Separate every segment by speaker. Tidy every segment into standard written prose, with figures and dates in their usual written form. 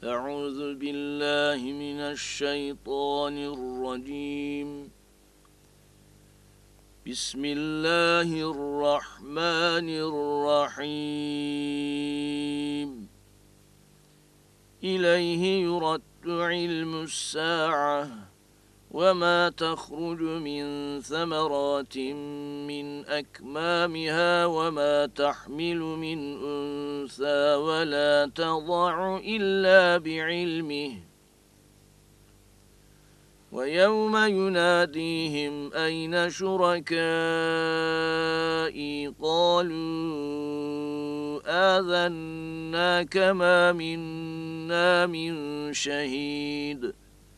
Speaker 1: أعوذ بالله من الشيطان الرجيم. بسم الله الرحمن الرحيم. إليه يرد علم الساعة وما تخرج من ثمرات من أكمامها وما تحمل من أنثى ولا تضع إلا بعلمه ويوم يناديهم أين شركائي قالوا آذناك ما منا من شهيد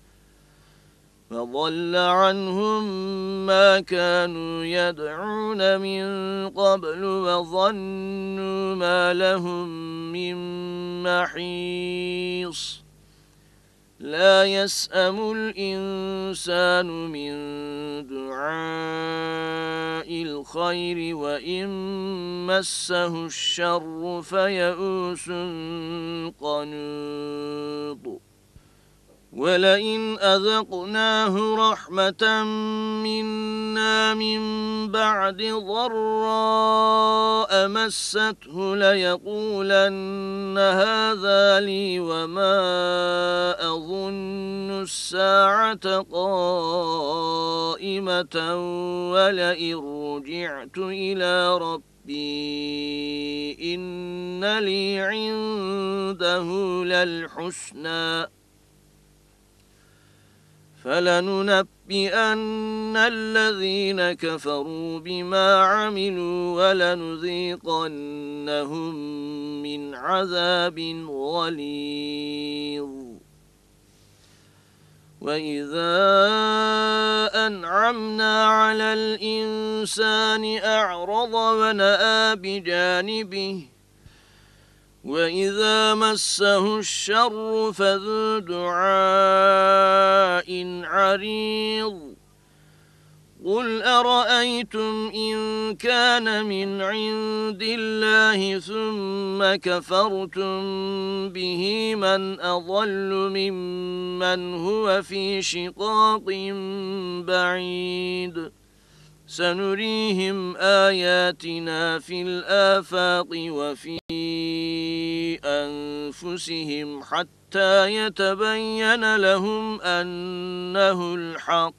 Speaker 1: فضل عنهم ما كانوا يدعون من قبل وظنوا ما لهم من محيص لا يسأم الإنسان من دعاء الخير وإن مسه الشر فيئوس قنوط ولئن أذقناه رحمة منا من بعد ضراء مسته ليقولن هذا لي وما أظن الساعة قائمة ولئن رجعت إلى ربي إن لي عنده للحسنى فلننبئن الذين كفروا بما عملوا ولنذيقنهم من عذاب غليظ وإذا أنعمنا على الإنسان أعرض ونأى بجانبه وإذا مسه الشر فذو دعاء عريض قل أرأيتم إن كان من عند الله ثم كفرتم به من أضل ممن هو في شقاق بعيد سنريهم آياتنا في الآفاق وفي أنفسهم حتى يتبين لهم أنه الحق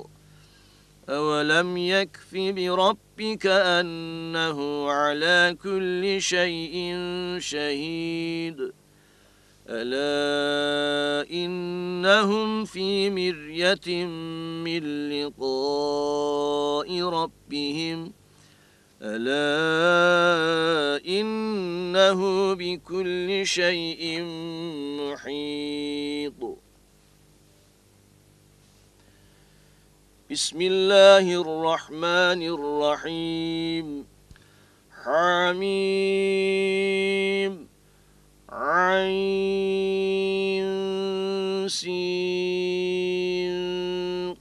Speaker 1: أولم يكف بربك أنه على كل شيء شهيد ألا إنهم في مرية من لقاء ربهم ألا إنه بكل شيء محيط بسم الله الرحمن الرحيم حميم عين سين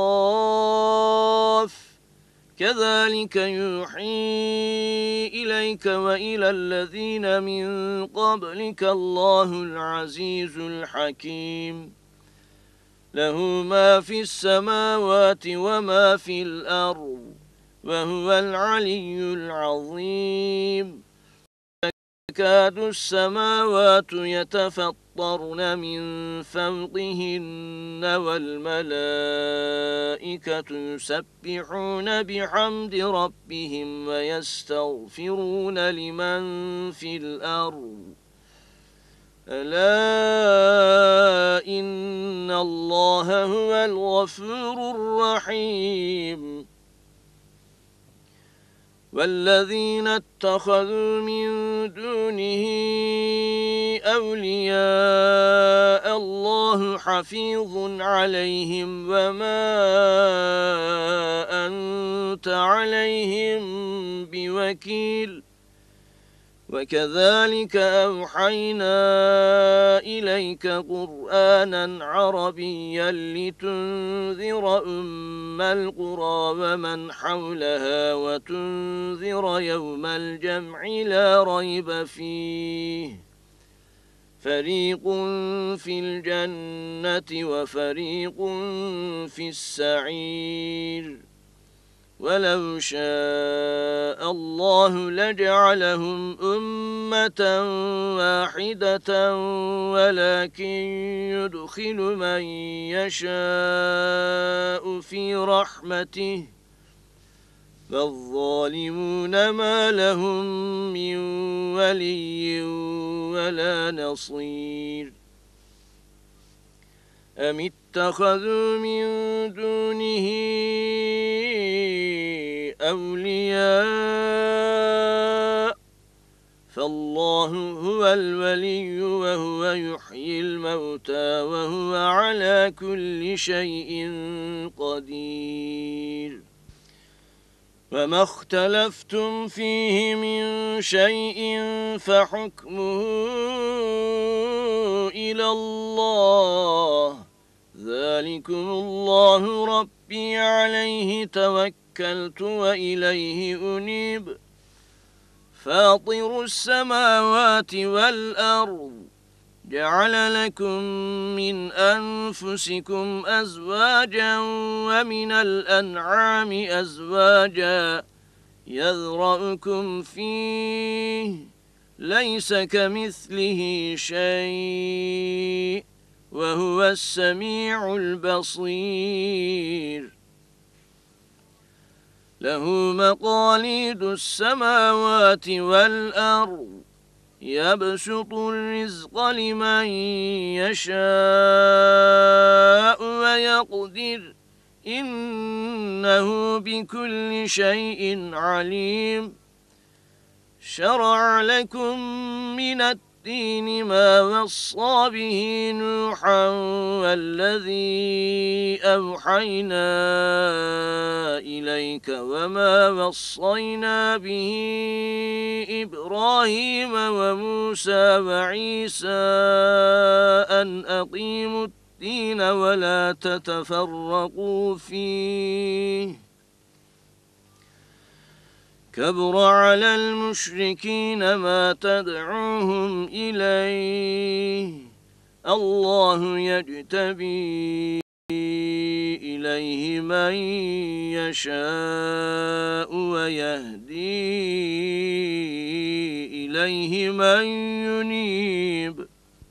Speaker 1: قاف كذلك يوحي إليك وإلى الذين من قبلك الله العزيز الحكيم له ما في السماوات وما في الأرض وهو العلي العظيم تكاد السماوات يتفطرن من فوقهن والملائكة يسبحون بحمد ربهم ويستغفرون لمن في الأرض ألا إن الله هو الغفور الرحيم والذين اتخذوا من دونه أولياء الله حفيظ عليهم وما أنت عليهم بوكيل وكذلك أوحينا إليك قرآنا عربيا لتنذر أم القرى ومن حولها وتنذر يوم الجمع لا ريب فيه فريق في الجنة وفريق في السعير ولو شاء الله لجعلهم أمة واحدة ولكن يدخل من يشاء في رحمته فالظالمون ما لهم من ولي ولا نصير أم اتخذوا من دونه أولياء فالله هو الولي وهو يحيي الموتى وهو على كل شيء قدير وما اختلفتم فيه من شيء فحكمه إلى الله ذلكم الله ربي عليه توكلت وإليه أنيب فاطر السماوات والأرض جعل لكم من أنفسكم أزواجا ومن الأنعام أزواجا يذرأكم فيه ليس كمثله شيء وهو السميع البصير له مقاليد السماوات والأرض يبسط الرزق لمن يشاء ويقدر إنه بكل شيء عليم شرع لكم من الدين ما وصى به نوحا والذي أوحينا إليك وما وصينا به إبراهيم وموسى وعيسى أن أقيموا الدين ولا تتفرقوا فيه كبر على المشركين ما تدعوهم إليه الله يجتبي إليه من يشاء ويهدي إليه من ينيب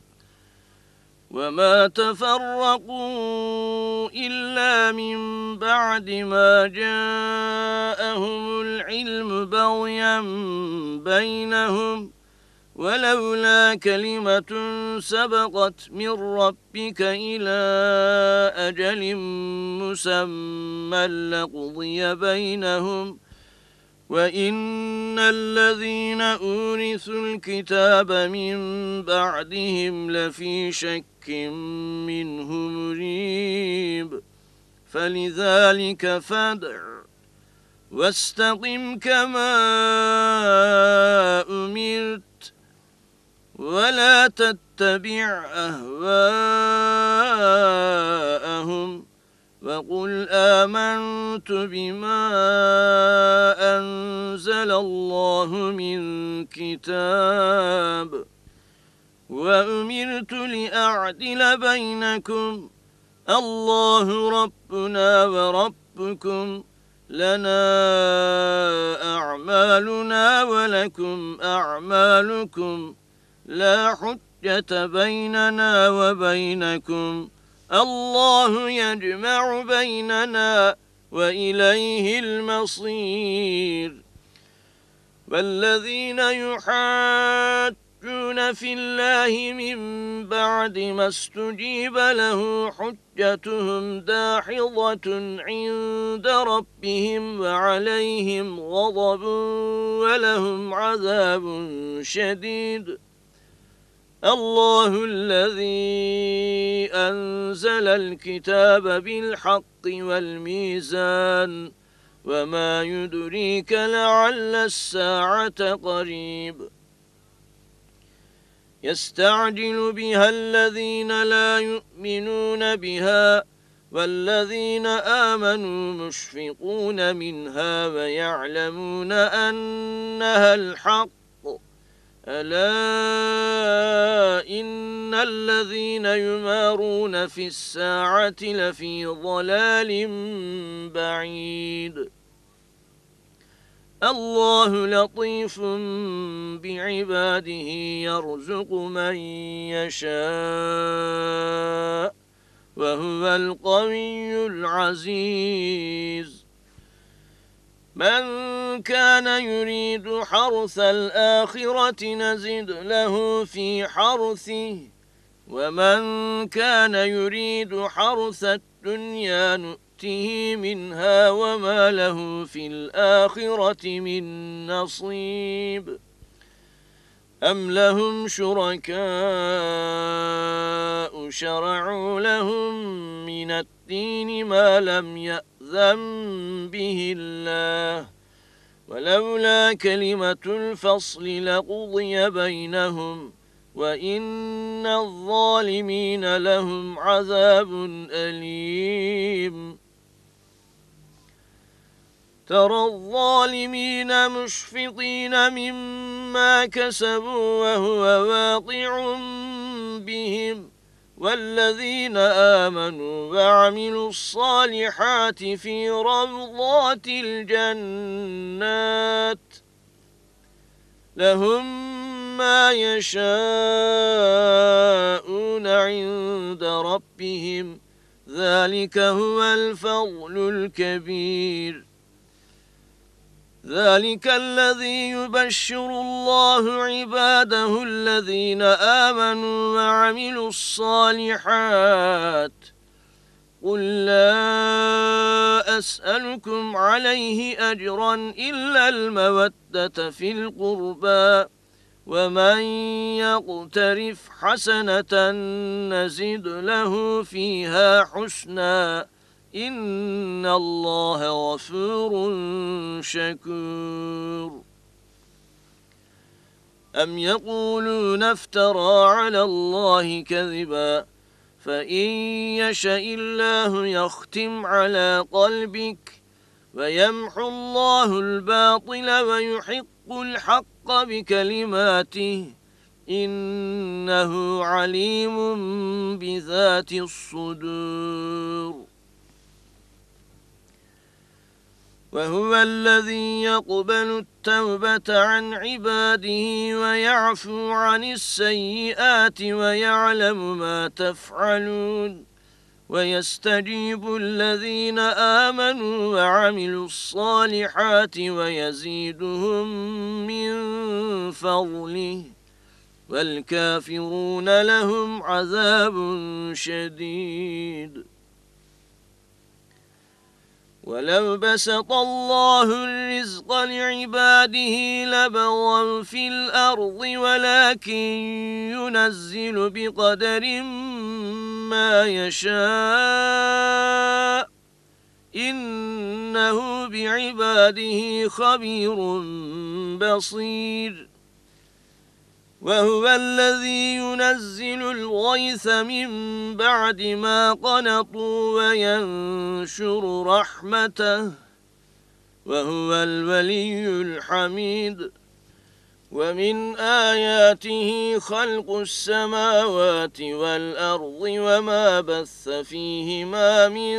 Speaker 1: وما تفرقوا إلا من بعد ما جاءهم العلم بغيا بينهم ولولا كلمة سبقت من ربك إلى أجل مسمى لقضي بينهم وإن الذين أورثوا الكتاب من بعدهم لفي شك منه مريب فلذلك فادع واستقم كما أمرت ولا تتبع أهواءهم وقل آمنت بما أنزل الله من كتاب وأمرت لأعدل بينكم الله ربنا وربكم لنا أعمالنا ولكم أعمالكم لا حجة بيننا وبينكم الله يجمع بيننا وإليه المصير والذين يحاجون في الله من بعد ما استجيب له حجتهم داحضة عند ربهم وعليهم غضب ولهم عذاب شديد الله الذي أنزل الكتاب بالحق والميزان وما يدريك لعل الساعة قريب يستعجل بها الذين لا يؤمنون بها والذين آمنوا مشفقون منها ويعلمون أنها الحق ألا إن الذين يمارون في الساعة لفي ضلال بعيد الله لطيف بعباده يرزق من يشاء وهو القوي العزيز من كان يريد حرث الآخرة نزد له في حرثه ومن كان يريد حرث الدنيا نؤته منها وما له في الآخرة من نصيب أم لهم شركاء شرعوا لهم من الدين ما لم يأذن به الله ولولا كلمة الفصل لقضي بينهم وإن الظالمين لهم عذاب أليم ترى الظالمين مشفقين مما كسبوا وهو واقع بهم والذين آمنوا وعملوا الصالحات في روضات الجنات لهم ما يشاءون عند ربهم ذلك هو الفضل الكبير ذلك الذي يبشر الله عباده الذين آمنوا وعملوا الصالحات قل لا أسألكم عليه أجرا إلا المودة في القربى ومن يقترف حسنة نزد له فيها حسنا إن الله غفور شكور أم يقولون افترى على الله كذبا فإن يشأ الله يختم على قلبك ويمحو الله الباطل ويحق الحق بكلماته إنه عليم بذات الصدور وهو الذي يقبل التوبة عن عباده ويعفو عن السيئات ويعلم ما تفعلون ويستجيب الذين آمنوا وعملوا الصالحات ويزيدهم من فضله والكافرون لهم عذاب شديد ولو بسط الله الرزق لعباده لبغوا في الأرض ولكن ينزل بقدر ما يشاء إنه بعباده خبير بصير وهو الذي ينزل الغيث من بعد ما قنطوا وينشر رحمته وهو الولي الحميد ومن آياته خلق السماوات والأرض وما بث فيهما من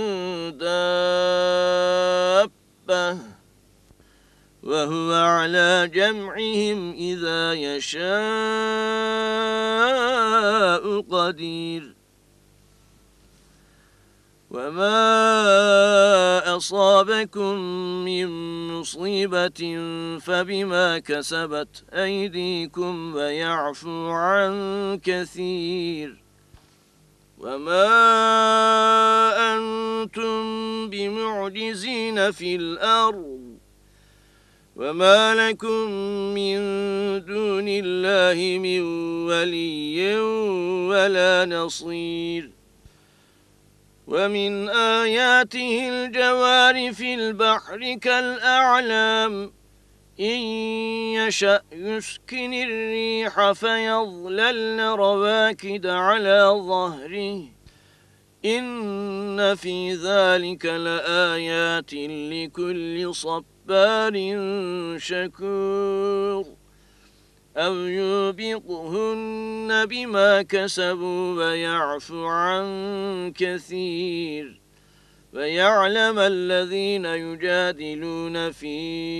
Speaker 1: دابة وهو على جمعهم إذا يشاء قدير وما أصابكم من مصيبة فبما كسبت أيديكم ويعفو عن كثير وما أنتم بمعجزين في الأرض وما لكم من دون الله من ولي ولا نصير ومن آياته الجوار في البحر كالأعلام إن يشأ يسكن الريح فيظللن رواكد على ظهره إن في ذلك لآيات لكل صبار شكور أو يوبقهن بما كسبوا ويعفو عن كثير ويعلم الذين يجادلون في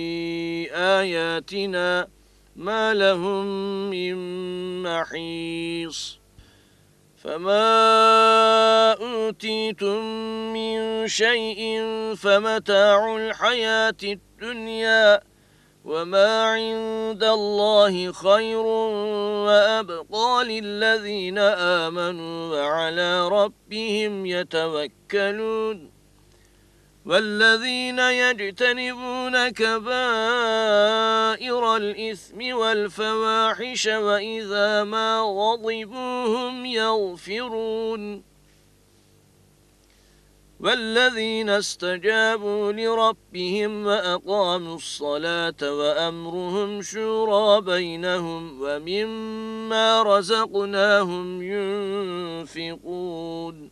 Speaker 1: آياتنا ما لهم من محيص فما أوتيتم من شيء فمتاع الحياة الدنيا وما عند الله خير وأبقى للذين آمنوا وعلى ربهم يتوكلون والذين يجتنبون كبائر الإثم والفواحش وإذا ما غضبوا هم يغفرون والذين استجابوا لربهم وأقاموا الصلاة وأمرهم شورى بينهم ومما رزقناهم ينفقون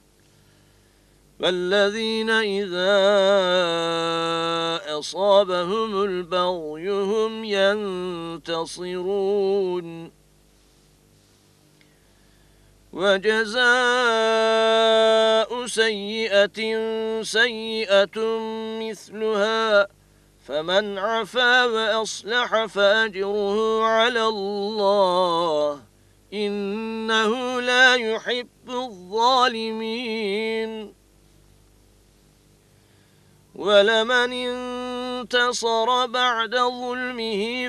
Speaker 1: والذين إذا أصابهم البغي هم ينتصرون وجزاء سيئة سيئة مثلها فمن عفا وأصلح فأجره على الله إنه لا يحب الظالمين ولمن انتصر بعد ظلمه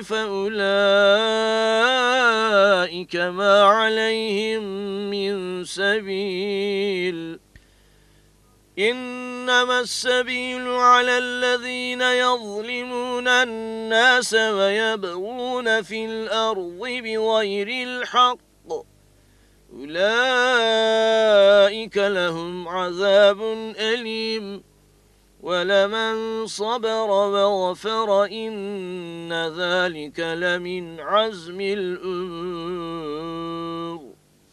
Speaker 1: فأولئك ما عليهم من سبيل إنما السبيل على الذين يظلمون الناس ويبغون في الأرض بغير الحق أولئك لهم عذاب أليم ولمن صبر وغفر إن ذلك لمن عزم الأمور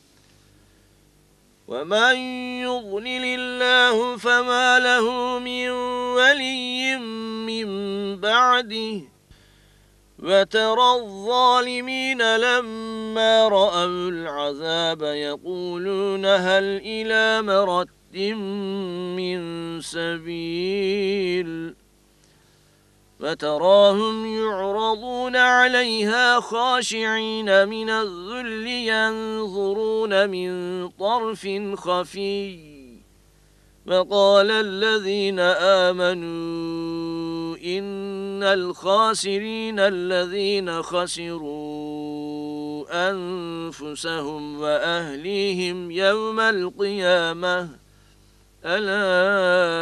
Speaker 1: ومن يضلل الله فما له من ولي من بعده وترى الظالمين لما رأوا العذاب يقولون هل إلى مرد من سبيل فتراهم يعرضون عليها خاشعين من الذل ينظرون من طرف خفي وقال الذين آمنوا إن الخاسرين الذين خسروا أنفسهم وأهليهم يوم القيامة ألا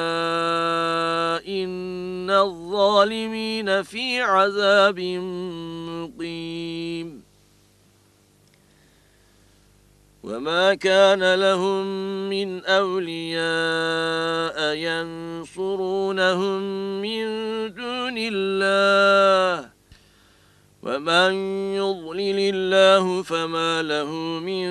Speaker 1: إن الظالمين في عذاب مقيم وما كان لهم من أولياء ينصرونهم من دون الله ومن يضلل الله فما له من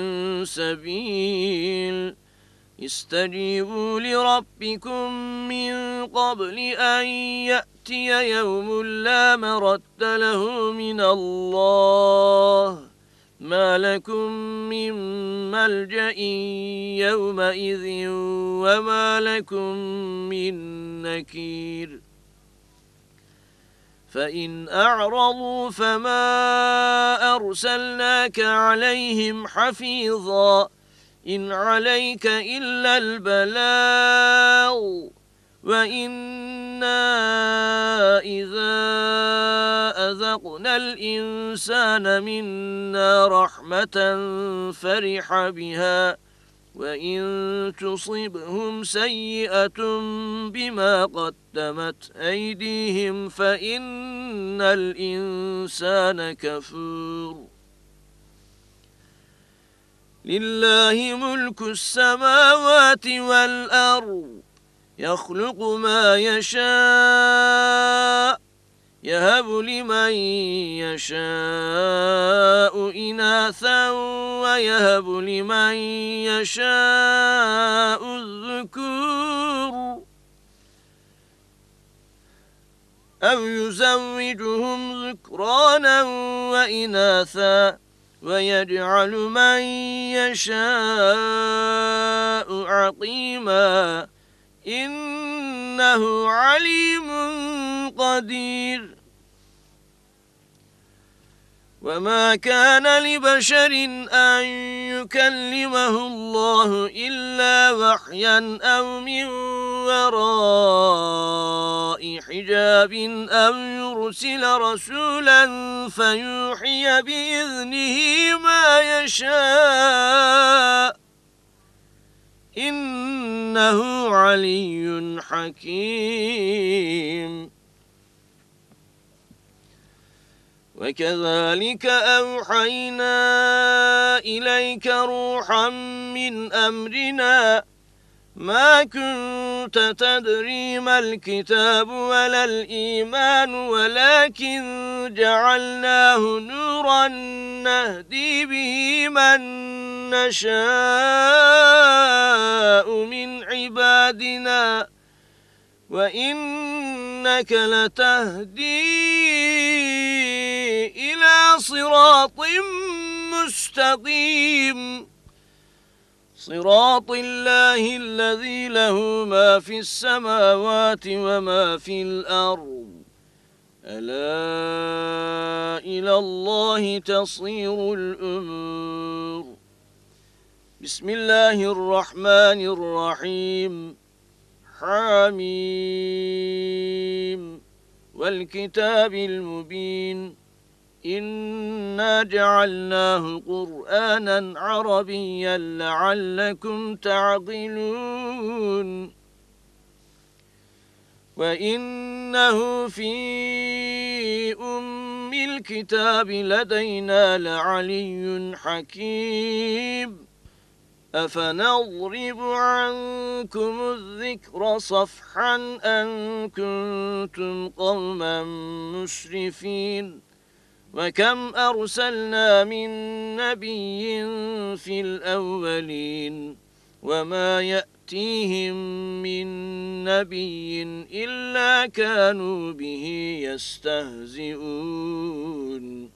Speaker 1: سبيل استجيبوا لربكم من قبل أن يأتي يوم لا مرد له من الله ما لكم من ملجأ يومئذ وما لكم من نكير فإن أعرضوا فما أرسلناك عليهم حفيظا إن عليك إلا البلاغ وإنا إذا أذقنا الإنسان منا رحمة فرح بها وإن تصبهم سيئة بما قدمت أيديهم فإن الإنسان كفور لله ملك السماوات والأرض يخلق ما يشاء يهب لمن يشاء إناثا ويهب لمن يشاء الذكور أو يزوجهم ذكرانا وإناثا ويجعل من يشاء عقيما إنه عليم قدير. وما كان لبشر أن يكلمه الله إلا وحيا أو من وراء حجاب أو يرسل رسولا فيوحي بإذنه ما يشاء إنه علي حكيم. وكذلك أوحينا إليك روحا من أمرنا ما كنت تدري ما الكتاب ولا الإيمان ولكن جعلناه نورا نهدي به من نشاء من عبادنا وإنك لتهدي إلى صراط مستقيم صراط الله الذي له ما في السماوات وما في الأرض ألا إلى الله تصير الأمور. بسم الله الرحمن الرحيم. حميم والكتاب المبين إنا جعلناه قرآنا عربيا لعلكم تعقلون وإنه في أم الكتاب لدينا لعلي حكيم. أفنضرب عنكم الذكر صفحا أن كنتم قوما مسرفين وكم أرسلنا من نبي في الأولين وما يأتيهم من نبي إلا كانوا به يستهزئون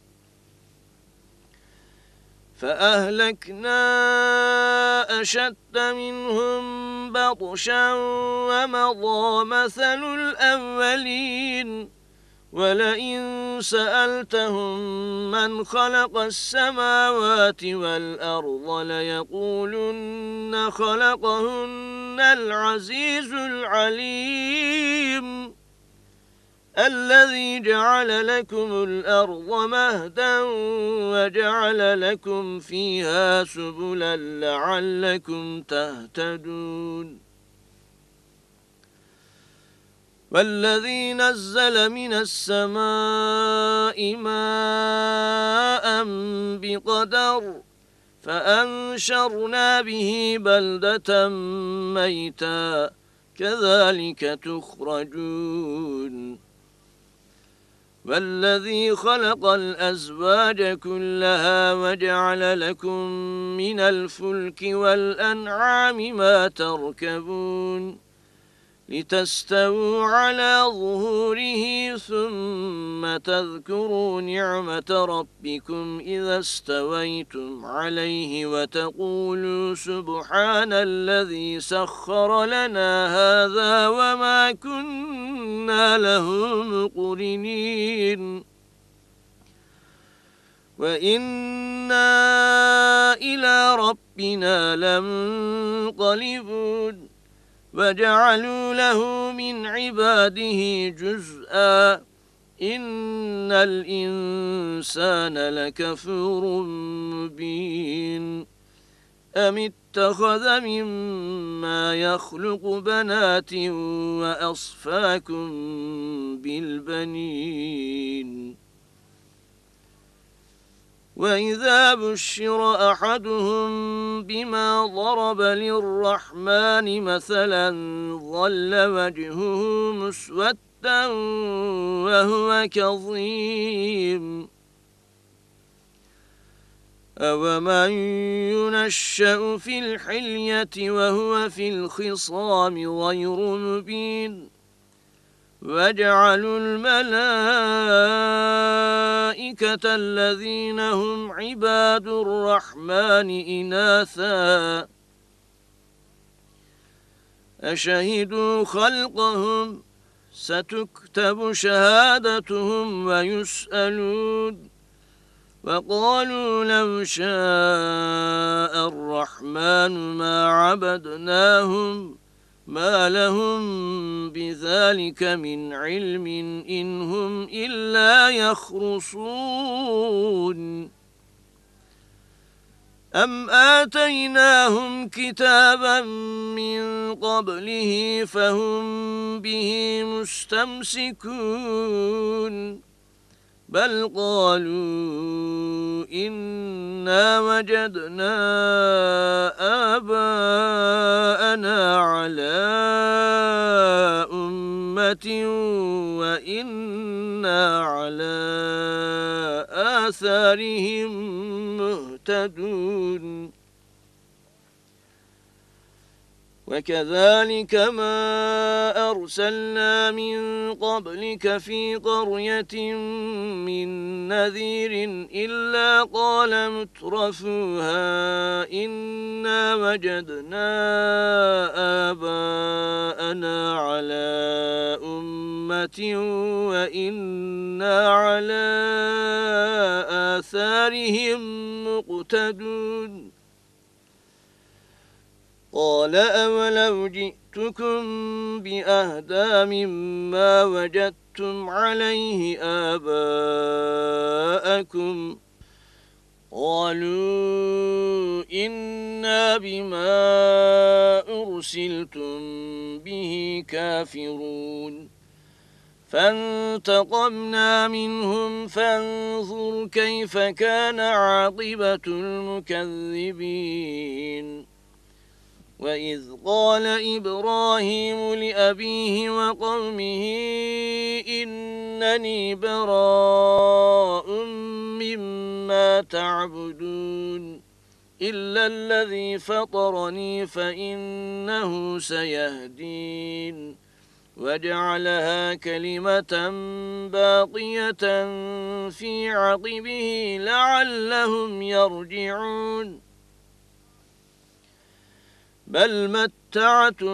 Speaker 1: فأهلكنا أشد منهم بطشا ومضى مثل الأولين ولئن سألتهم من خلق السماوات والأرض ليقولن خلقهن العزيز العليم الذي جعل لكم الأرض مهدا وجعل لكم فيها سبلا لعلكم تهتدون والذي نزل من السماء ماء بقدر فأنشرنا به بلدة ميتا كذلك تخرجون والذي خلق الأزواج كلها وجعل لكم من الفلك والأنعام ما تركبون لتستووا على ظهوره ثم تذكروا نعمة ربكم إذا استويتم عليه وتقولوا سبحان الذي سخر لنا هذا وما كنا له مقرنين وإنا إلى ربنا لمنقلبون وجعلوا له من عباده جزءا إن الإنسان لكفور مبين أم اتخذ مما يخلق بنات وأصفاكم بالبنين وإذا بشر أحدهم بما ضرب للرحمن مثلا ظل وجهه مسودا وهو كظيم أومن ينشأ في الحلية وهو في الخصام غير مبين وَجَعَلُوا الْمَلَائِكَةَ الَّذِينَ هُمْ عِبَادُ الرَّحْمَنِ إِنَاثًا أَشَهِدُوا خَلْقَهُمْ سَتُكْتَبُ شَهَادَتُهُمْ وَيُسْأَلُونَ وَقَالُوا لَوْ شَاءَ الرَّحْمَنُ مَا عَبَدْنَاهُمْ مَا لَهُم بِذَلِكَ مِنْ عِلْمٍ إِنْ هُمْ إِلَّا يَخْرُصُونَ أَمْ آتَيْنَاهُمْ كِتَابًا مِّن قَبْلِهِ فَهُمْ بِهِ مُسْتَمْسِكُونَ بَلْ قَالُوا إِنَّا وَجَدْنَا آبَاءَنَا عَلَىٰ أُمَّةٍ وَإِنَّا عَلَىٰ آثَارِهِم مُهْتَدُونَ وَكَذَلِكَ مَا أَرْسَلْنَا مِن قَبْلِكَ فِي قَرْيَةٍ مِّن نَّذِيرٍ إِلَّا قَالَ مُتْرَفُوهَا إِنَّا وَجَدْنَا آبَاءَنَا عَلَىٰ أُمَّةٍ وَإِنَّا عَلَىٰ آثَارِهِم مُّقْتَدُونَ قَالَ أَوَلَوْ جِئْتُكُم بِأَهْدَىٰ مِمَّا وَجَدتُّمْ عَلَيْهِ آبَاءَكُمْ قَالُوا إِنَّا بِمَا أُرْسِلْتُم بِهِ كَافِرُونَ فَانتَقَمْنَا مِنْهُمْ فَانظُرْ كَيْفَ كَانَ عَاقِبَةُ الْمُكَذِّبِينَ وَإِذْ قَالَ إِبْرَاهِيمُ لِأَبِيهِ وَقَوْمِهِ إِنَّنِي بَرَاءٌ مِّمَّا تَعْبُدُونَ إِلَّا الَّذِي فَطَرَنِي فَإِنَّهُ سَيَهْدِينِ وَجَعَلَهَا كَلِمَةً بَاقِيَةً فِي عَقِبِهِ لَعَلَّهُمْ يَرْجِعُونَ بَلْ مَتَّعْتُ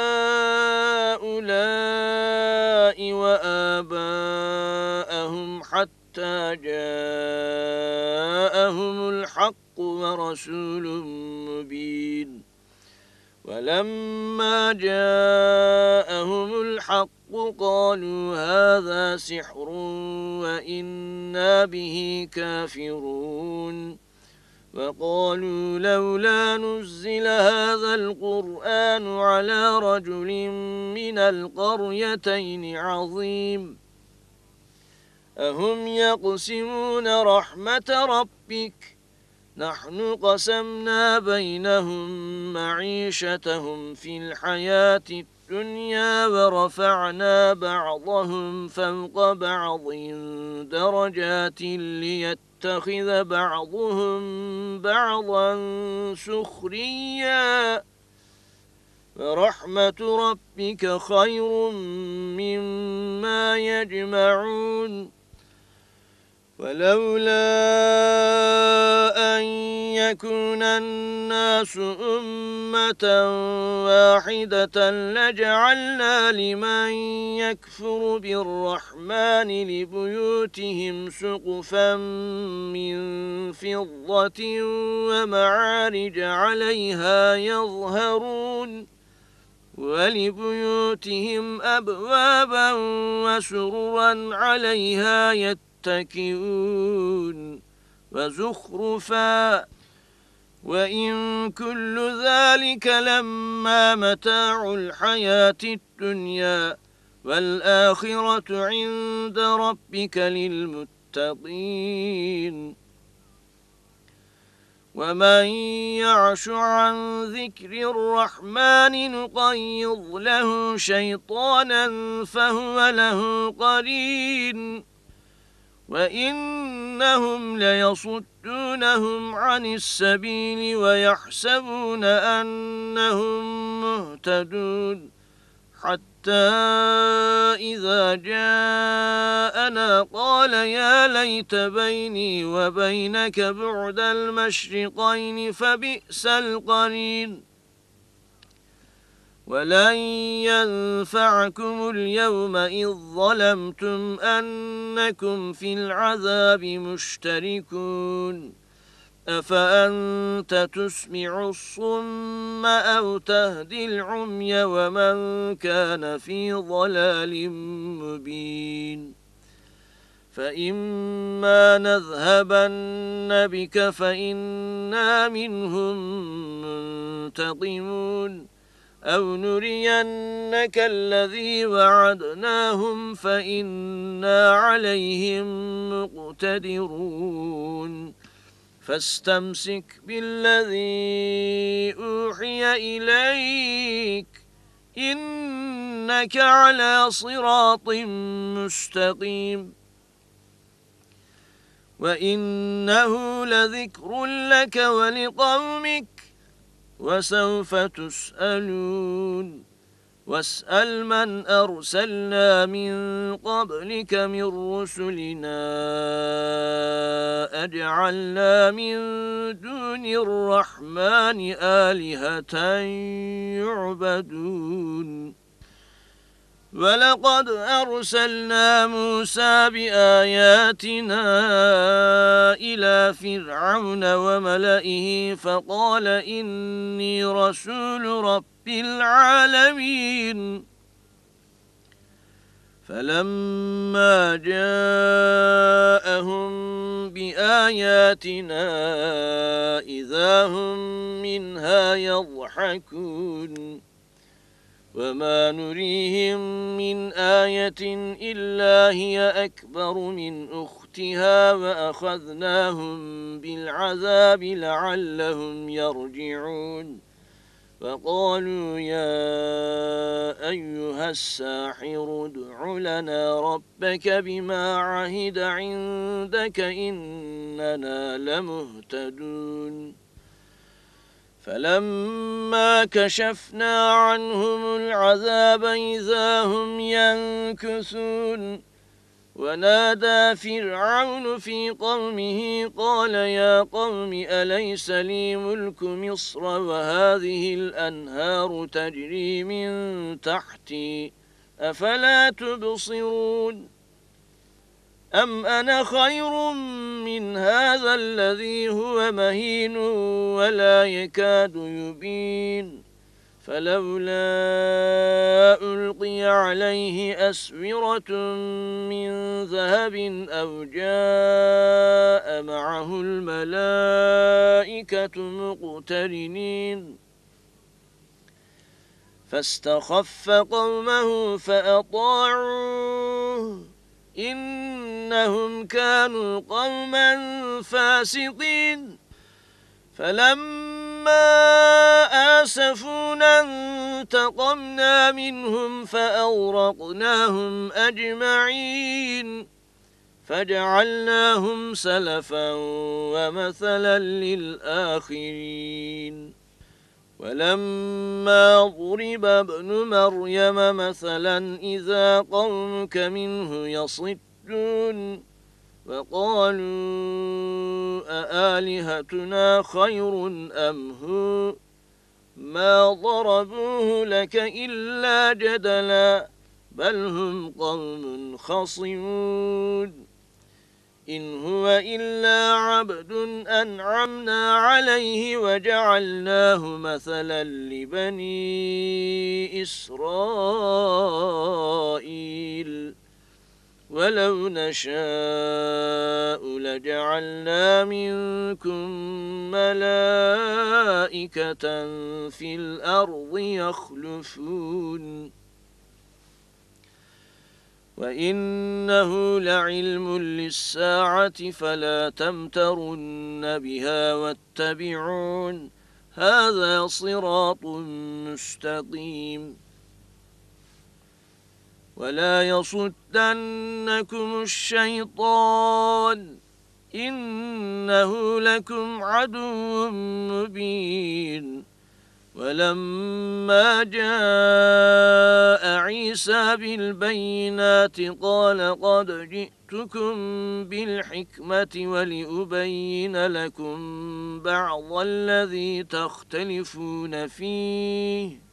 Speaker 1: هَٰؤُلَاءِ وَآبَاءَهُمْ حَتَّىٰ جَاءَهُمُ الْحَقُّ وَرَسُولٌ مُّبِينٌ وَلَمَّا جَاءَهُمُ الْحَقُّ قَالُوا هَٰذَا سِحْرٌ وَإِنَّا بِهِ كَافِرُونَ وَقَالُوا لَوْلَا نُزِّلَ هَٰذَا الْقُرْآنُ عَلَىٰ رَجُلٍ مِّنَ الْقَرْيَتَيْنِ عَظِيمٍ أَهُمْ يَقْسِمُونَ رَحْمَةَ رَبِّكَ نَحْنُ قَسَمْنَا بَيْنَهُم مَّعِيشَتَهُمْ فِي الْحَيَاةِ الدُّنْيَا وَرَفَعْنَا بَعْضَهُمْ فَوْقَ بَعْضٍ دَرَجَاتٍ لِّيَتَّخِذَ بَعْضُهُم بَعْضًا سُخْرِيًّا وَرَحْمَةُ رَبِّكَ خَيْرٌ مِّمَّا يَجْمَعُونَ وَلَوْلَا أَن يَكُونَ النَّاسُ أُمَّةً وَاحِدَةً لَّجَعَلْنَا لِمَن يَكْفُرُ بِالرَّحْمَٰنِ لِبُيُوتِهِمْ سُقُفًا مِّن فِضَّةٍ وَمَعَارِجَ عَلَيْهَا يَظْهَرُونَ وَلِبُيُوتِهِمْ أَبْوَابًا وَسُرُرًا عَلَيْهَا يتكئون وزخرفا وإن كل ذلك لما متاع الحياة الدنيا والآخرة عند ربك للمتقين ومن يعش عن ذكر الرحمن نقيض له شيطانا فهو له قرين وإنهم ليصدونهم عن السبيل ويحسبون أنهم مهتدون حتى إذا جاءنا قال يا ليت بيني وبينك بعد المشرقين فبئس القرين ولن ينفعكم اليوم إذ ظلمتم أنكم في العذاب مشتركون أفأنت تسمع الصم أو تهدي العمي ومن كان في ضلال مبين فإما نذهبن بك فإنا منهم منتقمون أو نرينك الذي وعدناهم فإنا عليهم مقتدرون فاستمسك بالذي أوحي إليك إنك على صراط مستقيم وإنه لذكر لك ولقومك وسوف تسألون واسأل من أرسلنا من قبلك من رسلنا أجعلنا من دون الرحمن آلهة يعبدون ولقد أرسلنا موسى بآياتنا إلى فرعون وملئه فقال إني رسول رب العالمين فلما جاءهم بآياتنا إذا هم منها يضحكون وما نريهم من آية إلا هي أكبر من أختها وأخذناهم بالعذاب لعلهم يرجعون فقالوا يا أيها الساحر ادع لنا ربك بما عهد عندك إننا لمهتدون فلما كشفنا عنهم العذاب إذا هم ينكثون ونادى فرعون في قومه قال يا قوم أليس لي ملك مصر وهذه الأنهار تجري من تحتي أفلا تبصرون أم أنا خير من هذا الذي هو مهين ولا يكاد يبين فلولا ألقي عليه أسورة من ذهب أو جاء معه الملائكة مقترنين فاستخف قومه فأطاعوه إنهم كانوا قوما فاسقين فلما آسفونا انتقمنا منهم فأغرقناهم أجمعين فجعلناهم سلفا ومثلا للآخرين ولما ضرب ابن مريم مثلا إذا قومك منه يصدون وقالوا أآلهتنا خير أم هو ما ضربوه لك إلا جدلا بل هم قوم خصمون إن هو إلا عبد أنعمنا عليه وجعلناه مثلا لبني إسرائيل ولو نشاء لجعلنا منكم ملائكة في الأرض يخلفون وإنه لعلم للساعة فلا تمترن بها واتبعون هذا صراط مستقيم ولا يصدنكم الشيطان إنه لكم عدو مبين ولما جاء عيسى بالبينات قال قد جئتكم بالحكمة ولأبين لكم بعض الذي تختلفون فيه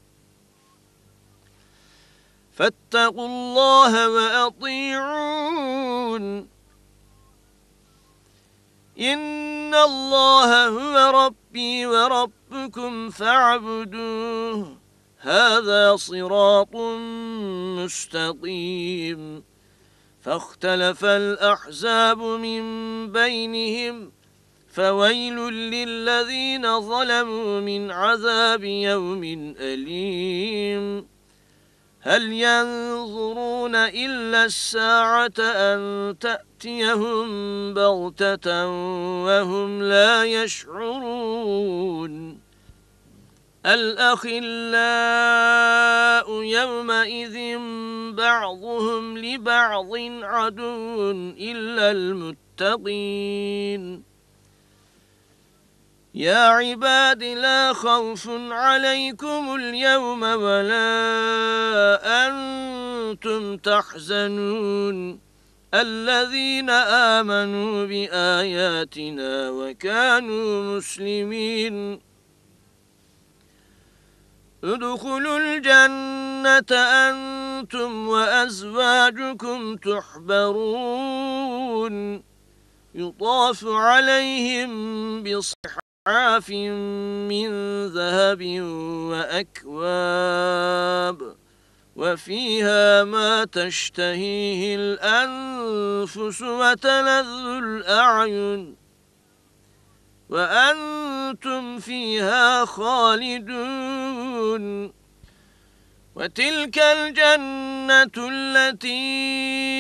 Speaker 1: فاتقوا الله وأطيعون إن الله هو ربي وربكم فاعبدوه هذا صراط مستقيم فاختلف الأحزاب من بينهم فويل للذين ظلموا من عذاب يوم أليم هل ينظرون إلا الساعة أن تأتيهم بغتة وهم لا يشعرون الأخلاء يومئذ بعضهم لبعض عدو إلا المتقين يا عباد لا خوف عليكم اليوم ولا أنتم تحزنون الذين آمنوا بآياتنا وكانوا مسلمين ادخلوا الجنة أنتم وأزواجكم تحبرون يطاف عليهم بصحاف من ذهب وأكواب وفيها ما تشتهيه الأنفس وتلذ الأعين وأنتم فيها خالدون وتلك الجنة التي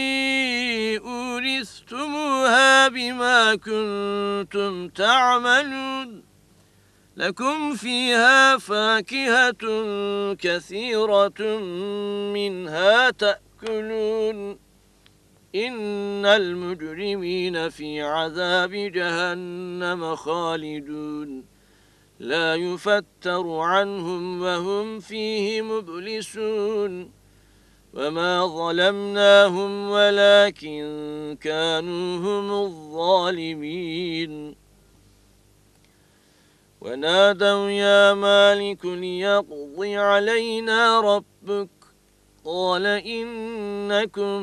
Speaker 1: أورثتموها بما كنتم تعملون لكم فيها فاكهة كثيرة منها تأكلون إن المجرمين في عذاب جهنم خالدون لا يفتر عنهم وهم فيه مبلسون وما ظلمناهم ولكن كانوا هم الظالمين ونادوا يا مالك ليقض علينا ربك قال إنكم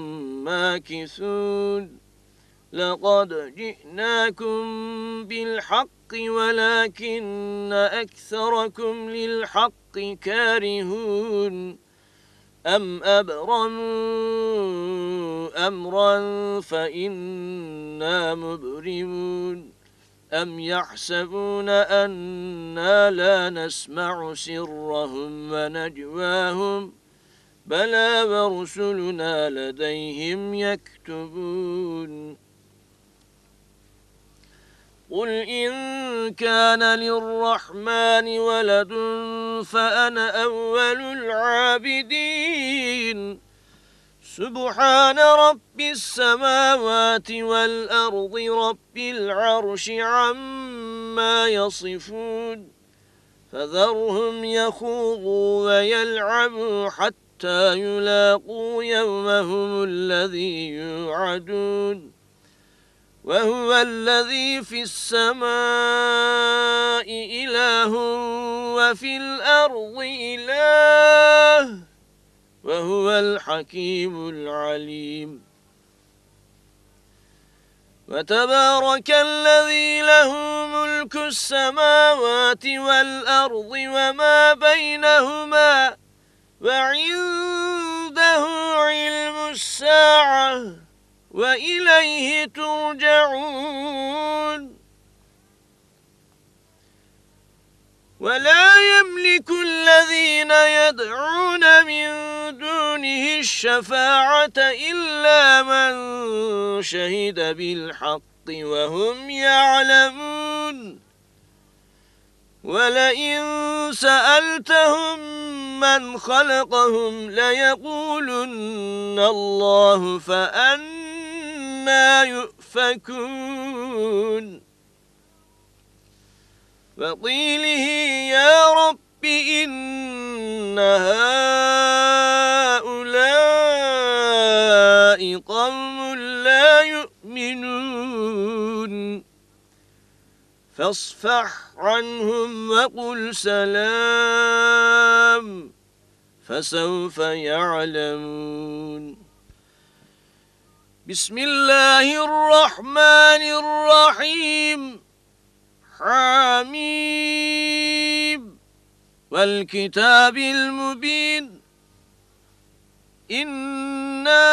Speaker 1: ماكثون لقد جئناكم بالحق ولكن أكثركم للحق كارهون أم أبرموا أمرا فإنا مبرمون أم يحسبون أنا لا نسمع سرهم ونجواهم بلى ورسلنا لديهم يكتبون قل إن كان للرحمن ولد فأنا أول العابدين سبحان رب السماوات والأرض رب العرش عما يصفون فذرهم يخوضوا ويلعبوا حتى يلاقوا يومهم الذي يوعدون وهو الذي في السماء إله وفي الأرض إله وهو الحكيم العليم وتبارك الذي له ملك السماوات والأرض وما بينهما وعنده علم الساعة وإليه ترجعون ولا يملك الذين يدعون من دونه الشفاعة إلا من شهد بالحق وهم يعلمون ولئن سألتهم من خلقهم ليقولن الله فأنى يؤفكون وقيله يا رب إن هؤلاء قوم لا يؤمنون فاصفح عنهم وقل سلام فسوف يعلمون بسم الله الرحمن الرحيم حميم والكتاب المبين إنا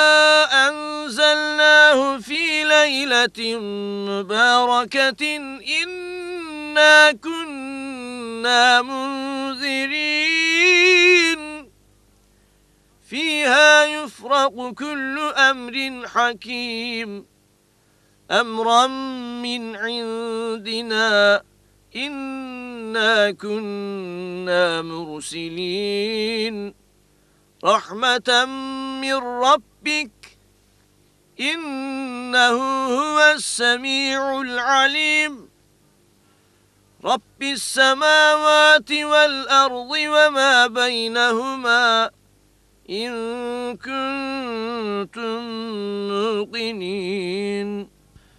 Speaker 1: أنزلناه في ليلة مباركة إنا كنا منذرين فيها يفرق كل أمر حكيم أمرا من عندنا إنا كنا مرسلين رحمة من ربك إنه هو السميع العليم رب السماوات والأرض وما بينهما إن كنتم موقنين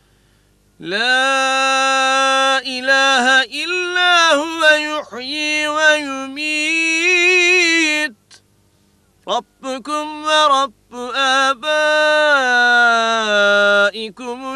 Speaker 1: لا إله إلا هو يحيي ويميت ربكم ورب آبائكم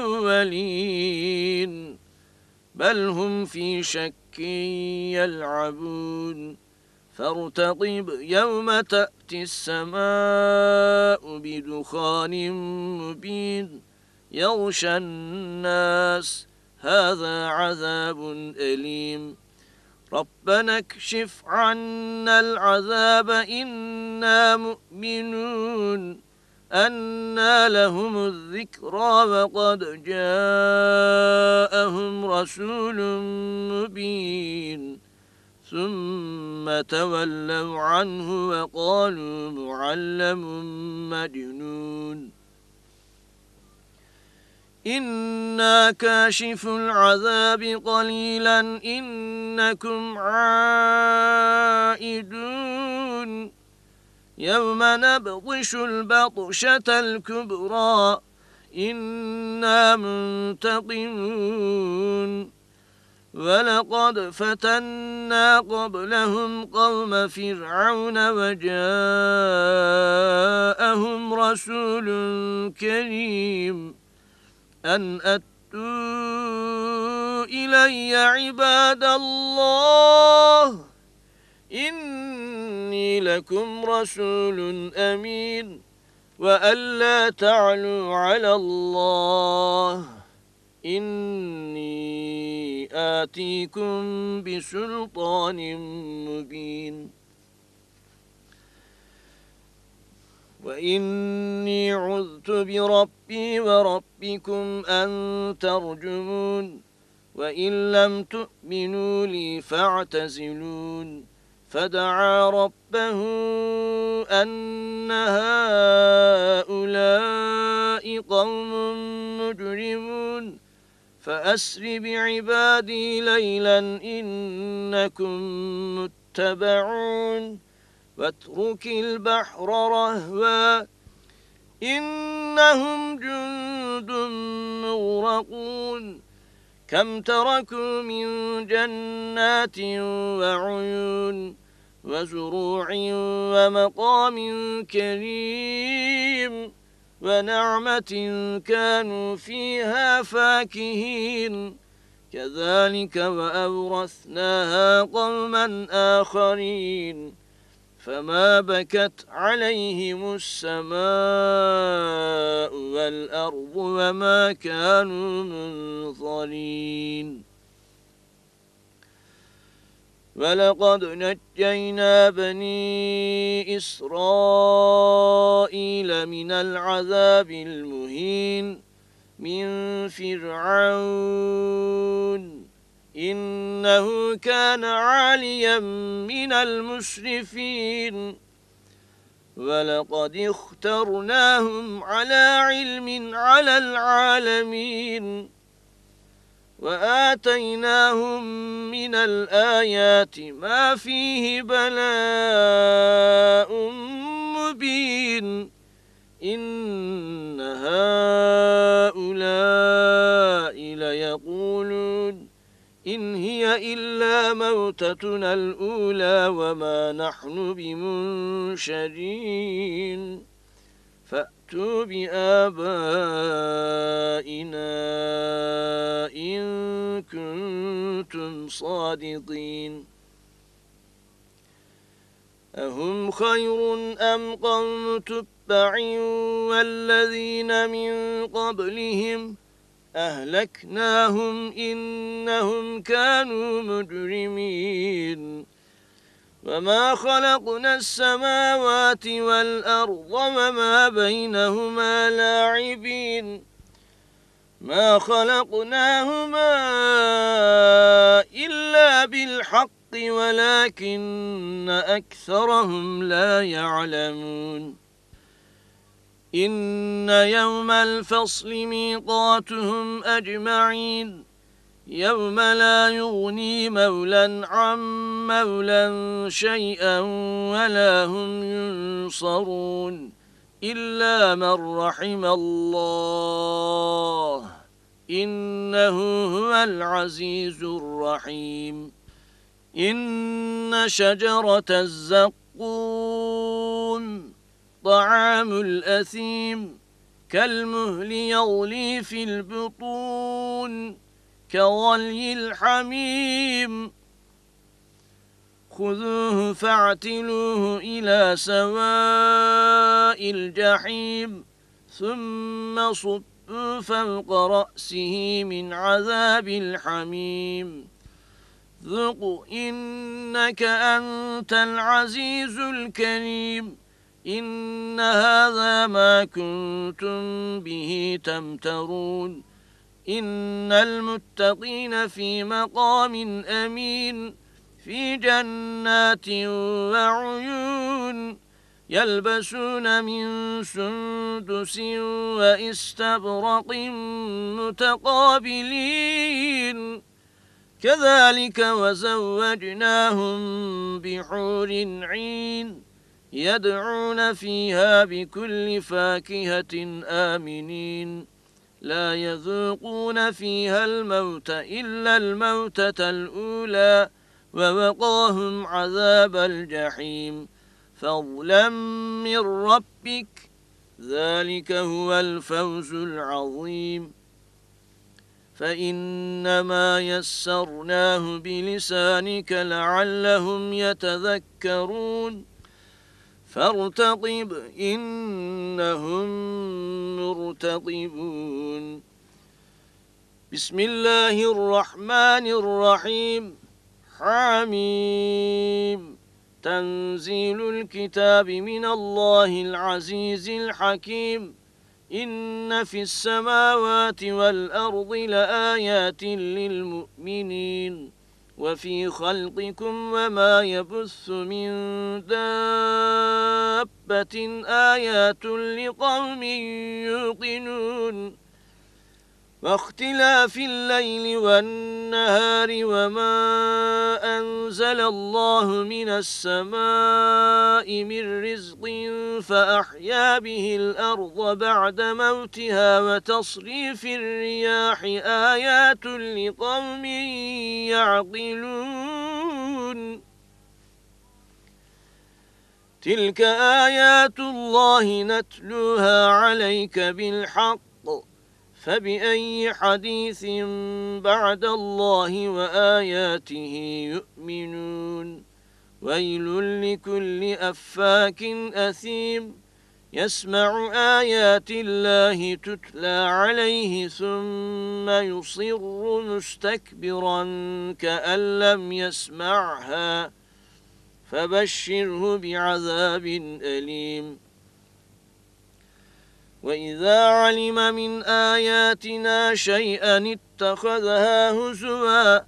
Speaker 1: الأولين بل هم في شك يلعبون فارتقب يوم تأتي السماء بدخان مبين يغشى الناس هذا عذاب أليم ربنا اكشف عنا العذاب إنا مؤمنون أنى لهم الذكرى وقد جاءهم رسول مبين ثم تولوا عنه وقالوا معلم مجنون إنا كاشف العذاب قليلا إنكم عائدون يوم نبطش البطشة الكبرى إنا منتقمون ولقد فتنا قبلهم قوم فرعون وجاءهم رسول كريم أن أتوا إلي عباد الله إني لكم رسول أمين وأن لا تعلوا على الله إني آتيكم بسلطان مبين وإني عذت بربي وربكم أن ترجمون وإن لم تؤمنوا لي فاعتزلون فدعا ربه أن هؤلاء قوم مجرمون فأسر بعبادي ليلا إنكم متبعون واترك البحر رهوا إنهم جند مغرقون كم تركوا من جنات وعيون وزروع ومقام كريم ونعمة كانوا فيها فاكهين كذلك وأورثناها قوما آخرين فما بكت عليهم السماء والأرض وما كانوا منظرين ولقد نجينا بني إسرائيل من العذاب المهين من فرعون إنه كان عاليا من المسرفين ولقد اخترناهم على علم على العالمين وآتيناهم من الآيات ما فيه بلاء مبين إن هؤلاء ليقولون إن هي إلا موتتنا الأولى وما نحن بمنشرين فأتوا بآبائنا إن كنتم صادقين أهم خير أم قوم تبع والذين من قبلهم أهلكناهم إنهم كانوا مجرمين وما خلقنا السماوات والأرض وما بينهما لاعبين ما خلقناهما إلا بالحق ولكن أكثرهم لا يعلمون إن يوم الفصل ميقاتهم أجمعين يوم لا يغني مولى عن مولى شيئا ولا هم ينصرون إلا من رحم الله إنه هو العزيز الرحيم إن شجرة الزقوم طعام الأثيم كالمهل يغلي في البطون كغلي الحميم خذوه فاعتلوه إلى سواء الجحيم ثم صبوا فوق رأسه من عذاب الحميم ذق إنك أنت العزيز الكريم إن هذا ما كنتم به تمترون إن المتقين في مقام أمين في جنات وعيون يلبسون من سندس وإستبرق متقابلين كذلك وزوجناهم بحور عين يدعون فيها بكل فاكهة آمنين لا يذوقون فيها الموت إلا الموتة الأولى ووقاهم عذاب الجحيم فضلا من ربك ذلك هو الفوز العظيم فإنما يسرناه بلسانك لعلهم يتذكرون فارتقب إنهم مرتقبون بسم الله الرحمن الرحيم حميم تنزيل الكتاب من الله العزيز الحكيم إن في السماوات والأرض لآيات للمؤمنين وفي خلقكم وما يبث من دابة آيات لقوم يوقنون واختلاف الليل والنهار وما أنزل الله من السماء من رزق فأحيا به الأرض بعد موتها وتصريف الرياح آيات لقوم يعقلون تلك آيات الله نتلوها عليك بالحق فبأي حديث بعد الله وآياته يؤمنون ويل لكل أفاك أثيم يسمع آيات الله تتلى عليه ثم يصر مستكبرا كأن لم يسمعها فبشره بعذاب أليم وإذا علم من آياتنا شيئا اتخذها هزوا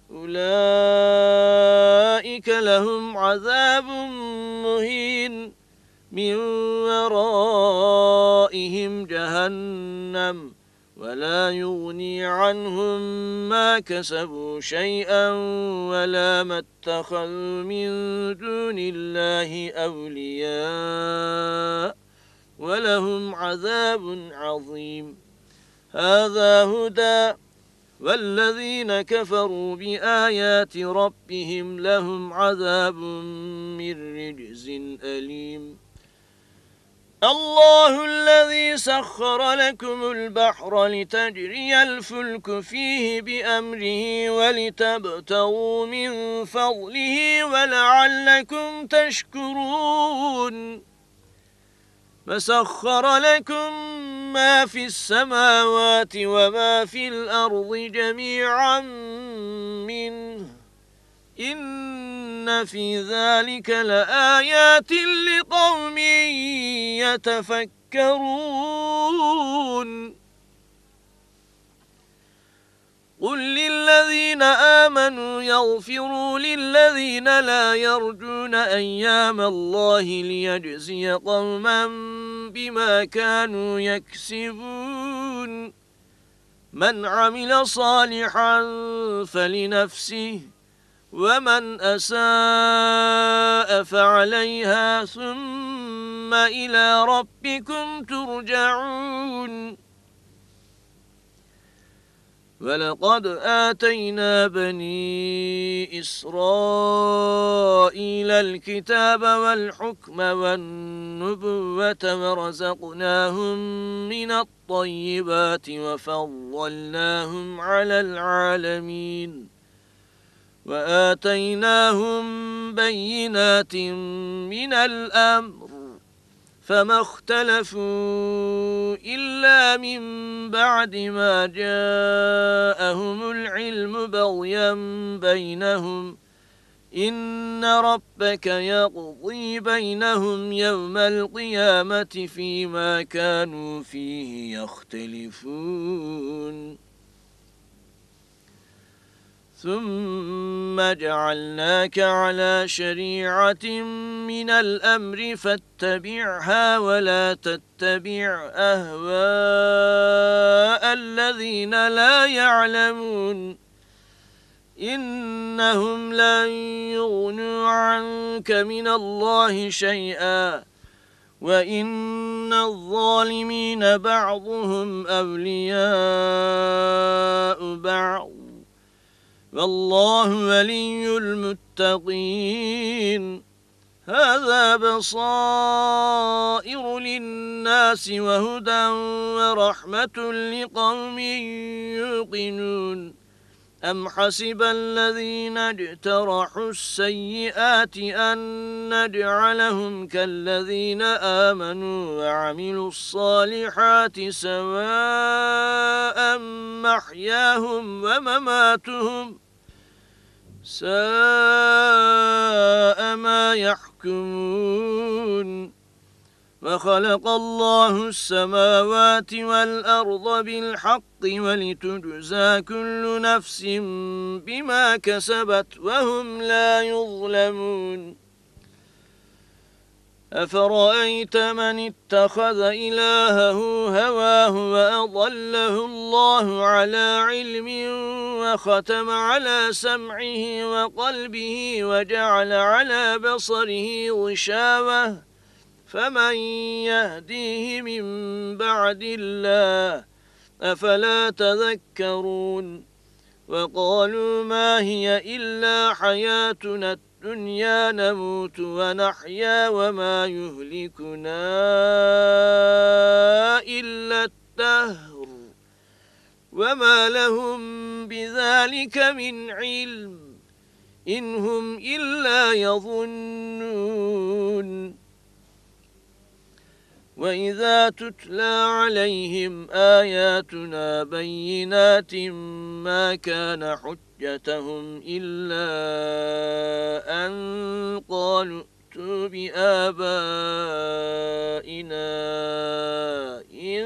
Speaker 1: أولئك لهم عذاب مهين من ورائهم جهنم ولا يغني عنهم ما كسبوا شيئا ولا ما اتخذوا من دون الله أولياء ولهم عذاب عظيم. هذا هدى، والذين كفروا بآيات ربهم لهم عذاب من رجز أليم. الله الذي سخر لكم البحر لتجري الفلك فيه بأمره ولتبتغوا من فضله ولعلكم تشكرون. فسخر لكم ما في السماوات وما في الأرض جميعا منه إن في ذلك لآيات لقوم يتفكرون. قل للذين آمنوا يغفروا للذين لا يرجون أيام الله ليجزي قوما بما كانوا يكسبون. من عمل صالحا فلنفسه ومن أساء فعليها ثم إلى ربكم ترجعون. ولقد آتينا بني إسرائيل الكتاب والحكم والنبوة ورزقناهم من الطيبات وفضلناهم على العالمين وآتيناهم بينات من الأمر فما اختلفوا إلا من بعد ما جاءهم العلم بغيا بينهم إن ربك يقضي بينهم يوم القيامة فيما كانوا فيه يختلفون. ثم جعلناك على شريعة من الأمر فاتبعها ولا تتبع أهواء الذين لا يعلمون إنهم لن يغنوا عنك من الله شيئا وإن الظالمين بعضهم أولياء بعض والله ولي المتقين. هذا بصائر للناس وهدى ورحمة لقوم يوقنون. أم حسب الذين اجترحوا السيئات أن نجعلهم كالذين آمنوا وعملوا الصالحات سواء محياهم ومماتهم ساء ما يحكمون. وخلق الله السماوات والأرض بالحق ولتجزى كل نفس بما كسبت وهم لا يظلمون. أفرأيت من اتخذ إلهه هواه وأضله الله على علم وختم على سمعه وقلبه وجعل على بصره غشاوة فمن يهديه من بعد الله أفلا تذكرون. وقالوا ما هي إلا حياتنا الدنيا نموت ونحيا وما يهلكنا إلا الدهر وما لهم بذلك من علم إن هم إلا يظنون. وإذا تتلى عليهم آياتنا بينات ما كان حجتهم إلا أن قالوا ائتوا بآبائنا إن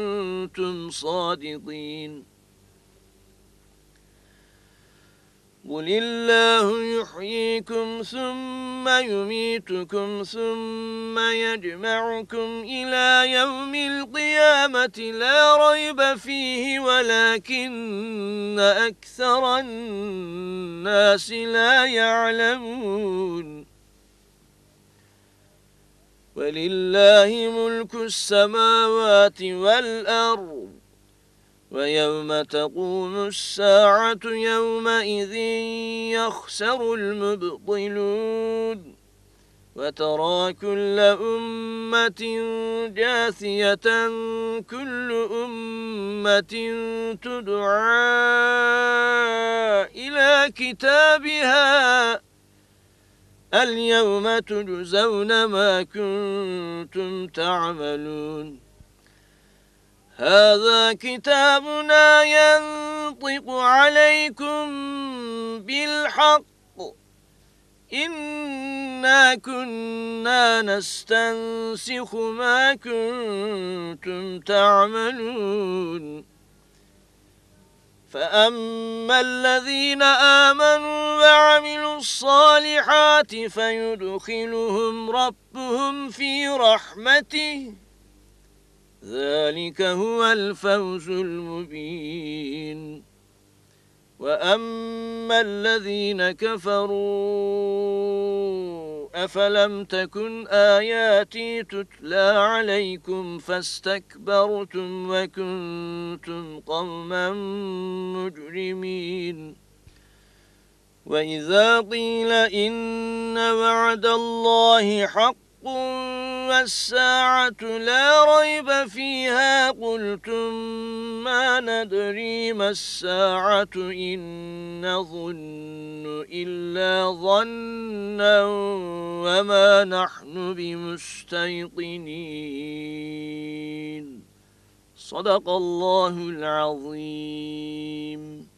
Speaker 1: كنتم صادقين. قل الله يحييكم ثم يميتكم ثم يجمعكم إلى يوم القيامة لا ريب فيه ولكن أكثر الناس لا يعلمون ولله ملك السماوات والأرض ويوم تقوم الساعة يومئذ يخسر المبطلون وترى كل أمة جاثية كل أمة تدعى إلى كتابها اليوم تجزون ما كنتم تعملون هذا كتابنا ينطق عليكم بالحق إنا كنا نستنسخ ما كنتم تعملون فأما الذين آمنوا وعملوا الصالحات فيدخلهم ربهم في رحمته ذلك هو الفوز المبين وأما الذين كفروا أفلم تكن آياتي تتلى عليكم فاستكبرتم وكنتم قوما مجرمين وإذا قيل إن وعد الله حق والساعة لا ريب فيها قلتم ما ندري ما الساعة إن نظن إلا ظنا وما نحن بمستيقنين صدق الله العظيم.